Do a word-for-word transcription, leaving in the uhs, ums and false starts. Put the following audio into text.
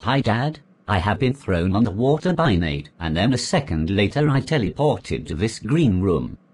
Hi Dad, I have been thrown underwater by Nate, and then a second later I teleported to this green room.